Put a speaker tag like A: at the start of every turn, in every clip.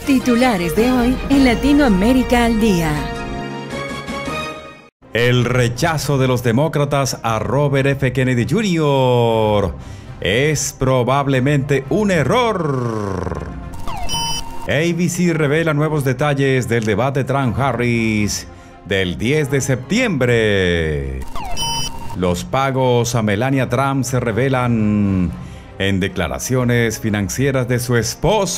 A: Titulares de hoy en Latinoamérica al Día.
B: El rechazo de los demócratas a Robert F. Kennedy Jr. es probablemente un error. ABC revela nuevos detalles del debate Trump-Harris del 10 de septiembre. Los pagos a Melania Trump se revelan en declaraciones financieras de su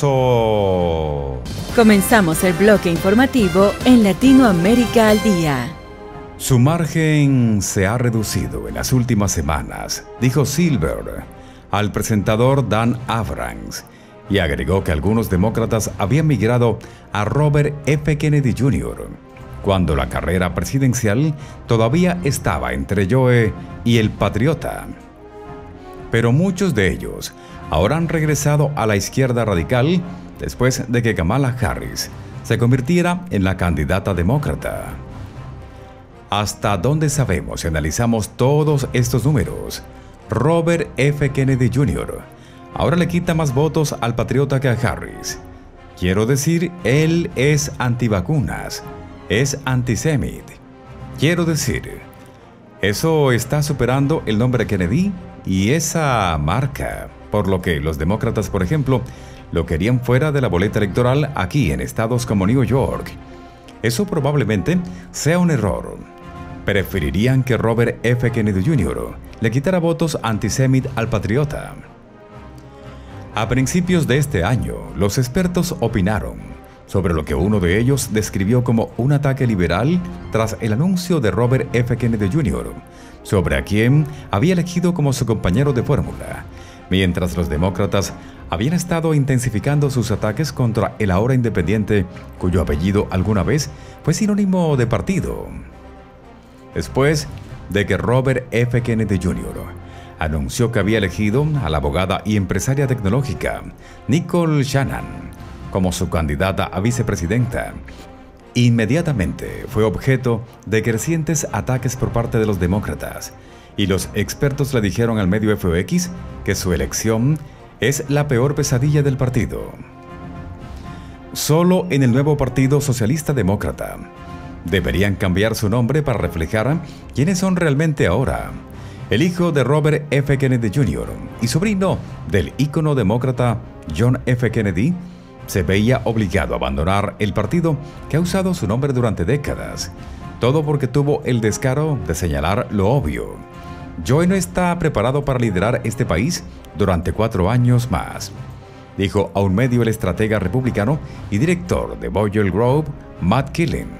B: esposo.
A: Comenzamos el bloque informativo en Latinoamérica al Día.
B: Su margen se ha reducido en las últimas semanas, dijo Silver al presentador Dan Abrams, y agregó que algunos demócratas habían migrado a Robert F. Kennedy Jr., cuando la carrera presidencial todavía estaba entre Joe y el Patriota. Pero muchos de ellos ahora han regresado a la izquierda radical después de que Kamala Harris se convirtiera en la candidata demócrata. Hasta donde sabemos y analizamos todos estos números, Robert F. Kennedy Jr. ahora le quita más votos al Patriota que a Harris. Quiero decir, él es antivacunas, es antisemita. Quiero decir, eso está superando el nombre Kennedy y esa marca, por lo que los demócratas, por ejemplo, lo querían fuera de la boleta electoral aquí en estados como New York. Eso probablemente sea un error. Preferirían que Robert F. Kennedy Jr. le quitara votos antisemita al Patriota. A principios de este año, los expertos opinaron sobre lo que uno de ellos describió como un ataque liberal tras el anuncio de Robert F. Kennedy Jr. sobre a quien había elegido como su compañero de fórmula, mientras los demócratas habían estado intensificando sus ataques contra el ahora independiente, cuyo apellido alguna vez fue sinónimo de partido. Después de que Robert F. Kennedy Jr. anunció que había elegido a la abogada y empresaria tecnológica Nicole Shannon como su candidata a vicepresidenta, inmediatamente fue objeto de crecientes ataques por parte de los demócratas, y los expertos le dijeron al medio FOX que su elección es la peor pesadilla del partido. Solo en el nuevo Partido Socialista Demócrata deberían cambiar su nombre para reflejar quiénes son realmente ahora. El hijo de Robert F. Kennedy Jr. y sobrino del ícono demócrata John F. Kennedy se veía obligado a abandonar el partido que ha usado su nombre durante décadas, todo porque tuvo el descaro de señalar lo obvio. Joe no está preparado para liderar este país durante 4 años más, dijo a un medio el estratega republicano y director de Boyle Grove, Matt Killen.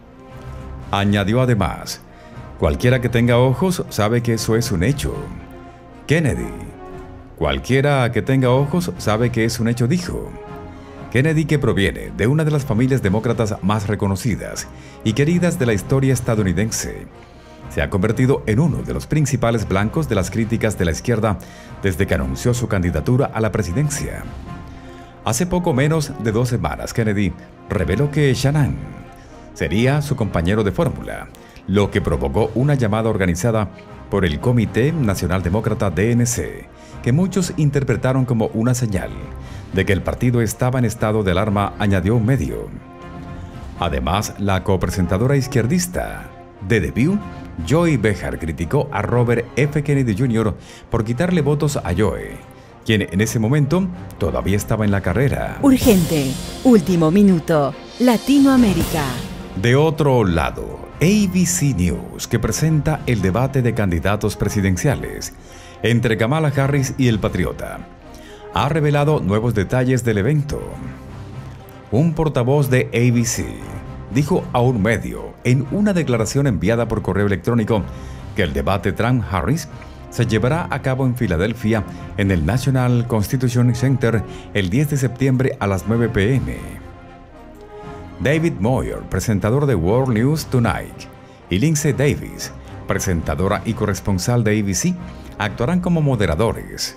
B: Añadió además, cualquiera que tenga ojos sabe que eso es un hecho. Kennedy. Cualquiera que tenga ojos sabe que es un hecho, dijo. Kennedy, que proviene de una de las familias demócratas más reconocidas y queridas de la historia estadounidense, se ha convertido en uno de los principales blancos de las críticas de la izquierda desde que anunció su candidatura a la presidencia. Hace poco menos de 2 semanas, Kennedy reveló que Shannon sería su compañero de fórmula, lo que provocó una llamada organizada por el Comité Nacional Demócrata DNC, que muchos interpretaron como una señal de que el partido estaba en estado de alarma, añadió un medio. Además, la copresentadora izquierdista de The View, Joy Behar, criticó a Robert F. Kennedy Jr. por quitarle votos a Joe, quien en ese momento todavía estaba en la carrera.
A: Urgente, último minuto, Latinoamérica.
B: De otro lado, ABC News, que presenta el debate de candidatos presidenciales entre Kamala Harris y el Patriota, ha revelado nuevos detalles del evento. Un portavoz de ABC dijo a un medio en una declaración enviada por correo electrónico que el debate Trump-Harris se llevará a cabo en Filadelfia en el National Constitution Center el 10 de septiembre a las 9 p.m. David Moyer, presentador de World News Tonight, y Lindsay Davis, presentadora y corresponsal de ABC, actuarán como moderadores.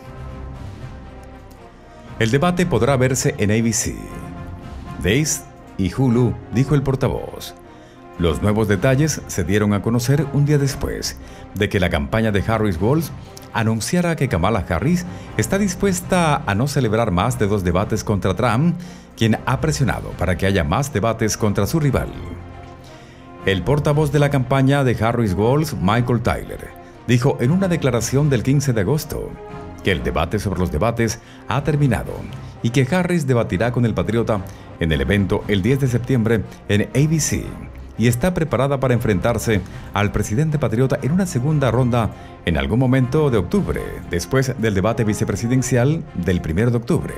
B: El debate podrá verse en ABC, Dish y Hulu, dijo el portavoz. Los nuevos detalles se dieron a conocer un día después de que la campaña de Harris Walz anunciara que Kamala Harris está dispuesta a no celebrar más de 2 debates contra Trump quien ha presionado para que haya más debates contra su rival. El portavoz de la campaña de Harris-Walz, Michael Tyler, dijo en una declaración del 15 de agosto que el debate sobre los debates ha terminado y que Harris debatirá con el patriota en el evento el 10 de septiembre en ABC y está preparada para enfrentarse al presidente patriota en una segunda ronda en algún momento de octubre, después del debate vicepresidencial del 1 de octubre.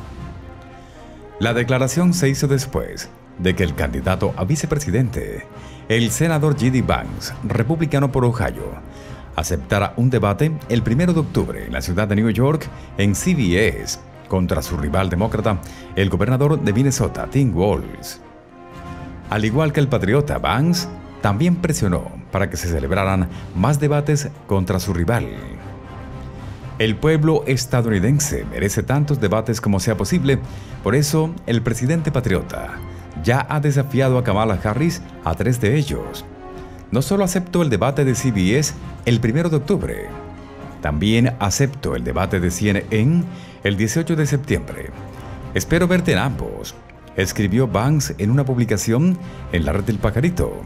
B: La declaración se hizo después de que el candidato a vicepresidente, el senador J.D. Vance, republicano por Ohio, aceptara un debate el 1 de octubre en la ciudad de New York en CBS contra su rival demócrata, el gobernador de Minnesota, Tim Walz. Al igual que el patriota, Vance también presionó para que se celebraran más debates contra su rival. El pueblo estadounidense merece tantos debates como sea posible, por eso el presidente patriota ya ha desafiado a Kamala Harris a 3 de ellos. No solo acepto el debate de CBS el 1 de octubre, también acepto el debate de CNN el 18 de septiembre. Espero verte en ambos, escribió Vance en una publicación en la red del Pajarito.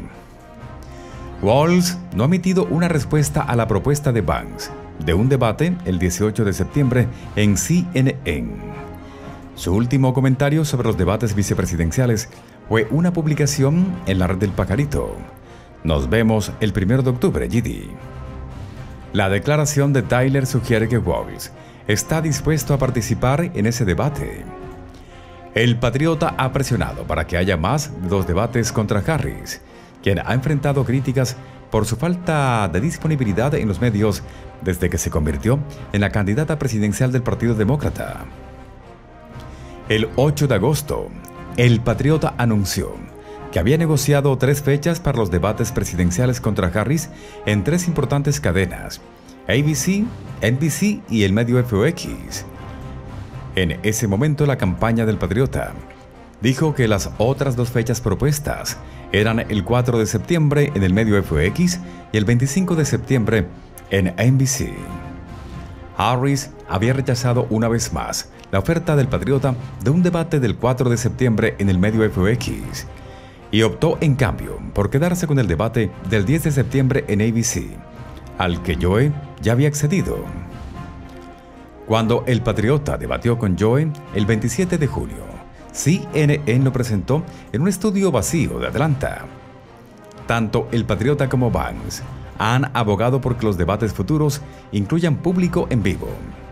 B: Walz no ha emitido una respuesta a la propuesta de Vance de un debate el 18 de septiembre en CNN. Su último comentario sobre los debates vicepresidenciales fue una publicación en la red del Pajarito. Nos vemos el 1 de octubre, GD. La declaración de Tyler sugiere que Walz está dispuesto a participar en ese debate. El patriota ha presionado para que haya más de 2 debates contra Harris, quien ha enfrentado críticas por su falta de disponibilidad en los medios desde que se convirtió en la candidata presidencial del Partido Demócrata. El 8 de agosto, el patriota anunció que había negociado 3 fechas para los debates presidenciales contra Harris en 3 importantes cadenas, ABC, NBC y el medio FOX. En ese momento, la campaña del patriota dijo que las otras 2 fechas propuestas eran el 4 de septiembre en el medio FOX y el 25 de septiembre en NBC. Harris había rechazado una vez más la oferta del patriota de un debate del 4 de septiembre en el medio FOX y optó en cambio por quedarse con el debate del 10 de septiembre en ABC, al que Joe ya había accedido. Cuando el patriota debatió con Joe el 27 de junio, CNN lo presentó en un estudio vacío de Atlanta. Tanto el patriota como Vance han abogado por que los debates futuros incluyan público en vivo.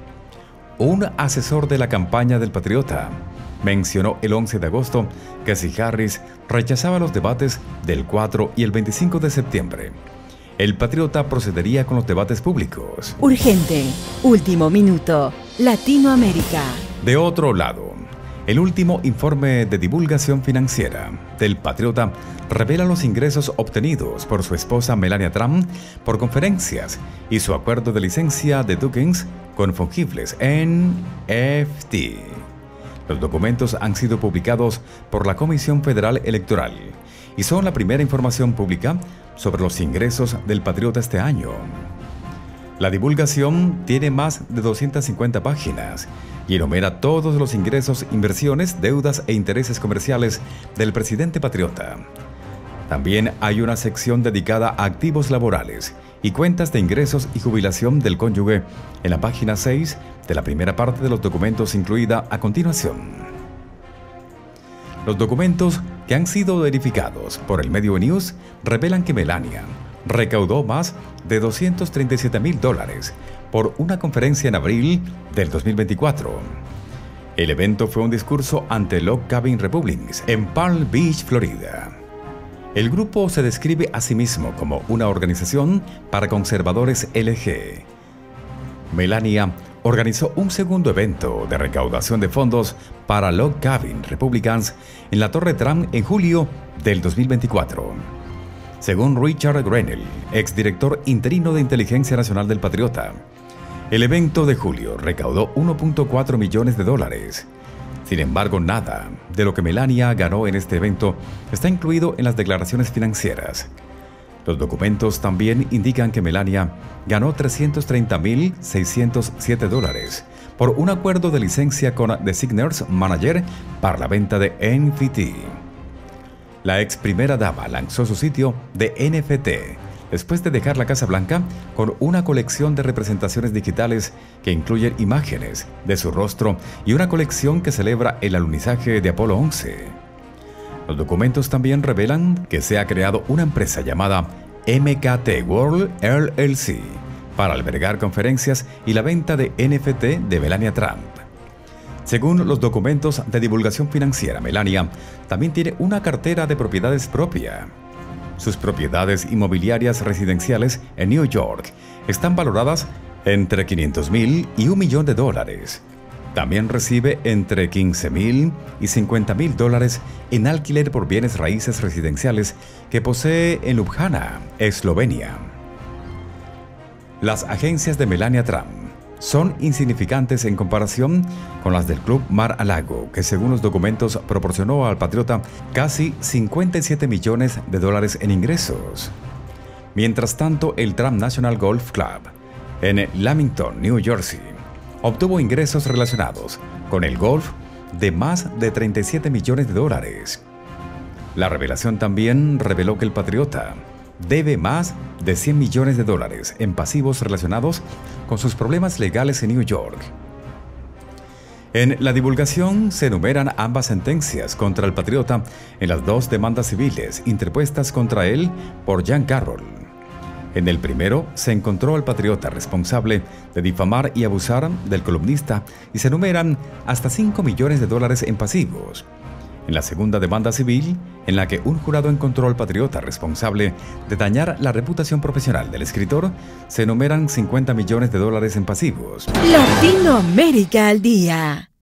B: Un asesor de la campaña del patriota mencionó el 11 de agosto que si Harris rechazaba los debates del 4 y el 25 de septiembre, el patriota procedería con los debates públicos.
A: Urgente, último minuto, Latinoamérica.
B: De otro lado, el último informe de divulgación financiera del patriota revela los ingresos obtenidos por su esposa Melania Trump por conferencias y su acuerdo de licencia de tokens con fungibles NFT. Los documentos han sido publicados por la Comisión Federal Electoral y son la primera información pública sobre los ingresos del patriota este año. La divulgación tiene más de 250 páginas y enumera todos los ingresos, inversiones, deudas e intereses comerciales del presidente patriota. También hay una sección dedicada a activos laborales y cuentas de ingresos y jubilación del cónyuge en la página 6 de la primera parte de los documentos incluida a continuación. Los documentos que han sido verificados por el medio News revelan que Melania recaudó más de $237,000 por una conferencia en abril del 2024. El evento fue un discurso ante Log Cabin Republicans en Palm Beach, Florida. El grupo se describe a sí mismo como una organización para conservadores LG. Melania organizó un segundo evento de recaudación de fondos para Log Cabin Republicans en la Torre Trump en julio del 2024. Según Richard Grenell, exdirector interino de Inteligencia Nacional del Patriota, el evento de julio recaudó $1.4 millones. Sin embargo, nada de lo que Melania ganó en este evento está incluido en las declaraciones financieras. Los documentos también indican que Melania ganó $330,607 por un acuerdo de licencia con The Signers Manager para la venta de NFT. La ex primera dama lanzó su sitio de NFT después de dejar la Casa Blanca con una colección de representaciones digitales que incluyen imágenes de su rostro y una colección que celebra el alunizaje de Apolo 11. Los documentos también revelan que se ha creado una empresa llamada MKT World LLC para albergar conferencias y la venta de NFT de Melania Trump. Según los documentos de divulgación financiera, Melania también tiene una cartera de propiedades propia. Sus propiedades inmobiliarias residenciales en New York están valoradas entre $500,000 y $1 millón. También recibe entre $15,000 y $50,000 en alquiler por bienes raíces residenciales que posee en Ljubljana, Eslovenia. Las agencias de Melania Trump son insignificantes en comparación con las del Club Mar-a-Lago, que según los documentos proporcionó al patriota casi $57 millones en ingresos. Mientras tanto, el Trump National Golf Club en Lamington, New Jersey, obtuvo ingresos relacionados con el golf de más de $37 millones. La revelación también reveló que el patriota debe más de $100 millones en pasivos relacionados con sus problemas legales en New York. En la divulgación se enumeran ambas sentencias contra el patriota en las dos demandas civiles interpuestas contra él por Jan Carroll. En el primero se encontró al patriota responsable de difamar y abusar del columnista y se enumeran hasta $5 millones en pasivos. En la segunda demanda civil, en la que un jurado encontró al patriota responsable de dañar la reputación profesional del escritor, se enumeran $50 millones en pasivos.
A: Latinoamérica al día.